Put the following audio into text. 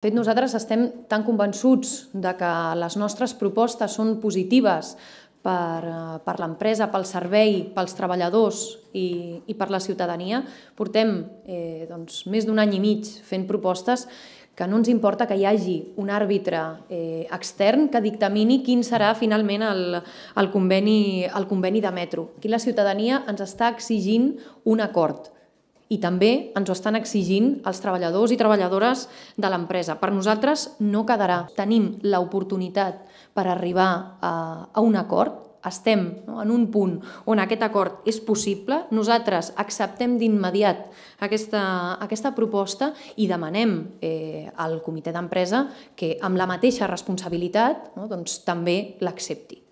De fet, nosaltres estem tan convençuts de que les nostres propostes són positives per l'empresa, pel servei, pels treballadors i per la ciutadania. Portem més d'un any i mig fent propostes que no ens importa que hi hagi un àrbitre extern que dictamini quin serà finalment el conveni de metro. Aquí la ciutadania ens està exigint un acord i també ens ho estan exigint els treballadors i treballadores de l'empresa. Per nosaltres no quedarà. Tenim l'oportunitat per arribar a un acord. Estem en un punt on aquest acord és possible. Nosaltres acceptem d'immediat aquesta proposta i demanem al comitè d'empresa que amb la mateixa responsabilitat també l'accepti.